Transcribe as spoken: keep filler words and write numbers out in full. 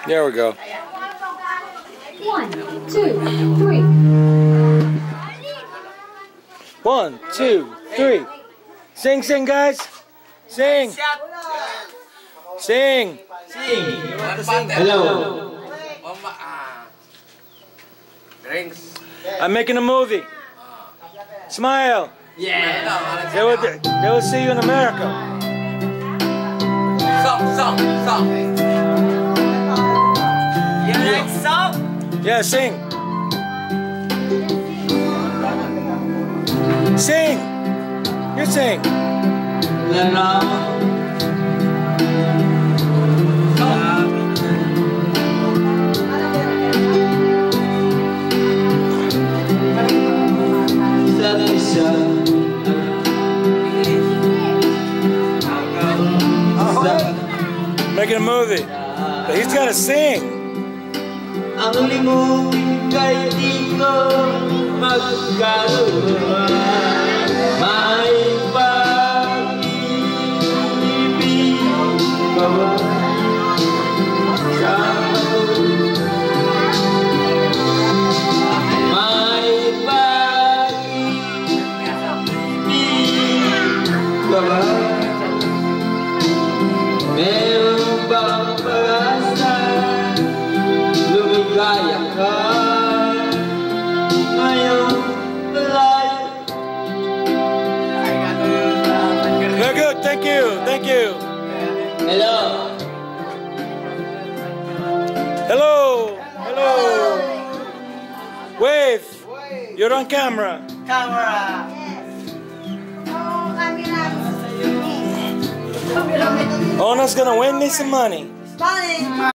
There we go. One, two, three. One, two, three. Sing, sing, guys. Sing. Sing. Sing. Hello. Drinks. I'm making a movie. Smile. Yeah. They will, they will see you in America. Song, song, song. You like song? Yeah, sing. Sing. You sing. Making a movie. But he's got to sing. Ang huli mo kay di ko magkaluwa. May pag-ibig ka ba sa akin? May pag-ibig ka ba? Meron bang pag-asa? Lumigaya ka ngayong malayo. Very good. Thank you. Thank you. Hello. Hello. Hello. Wave. You're on camera. Camera. Ona's gonna win me some money. Money.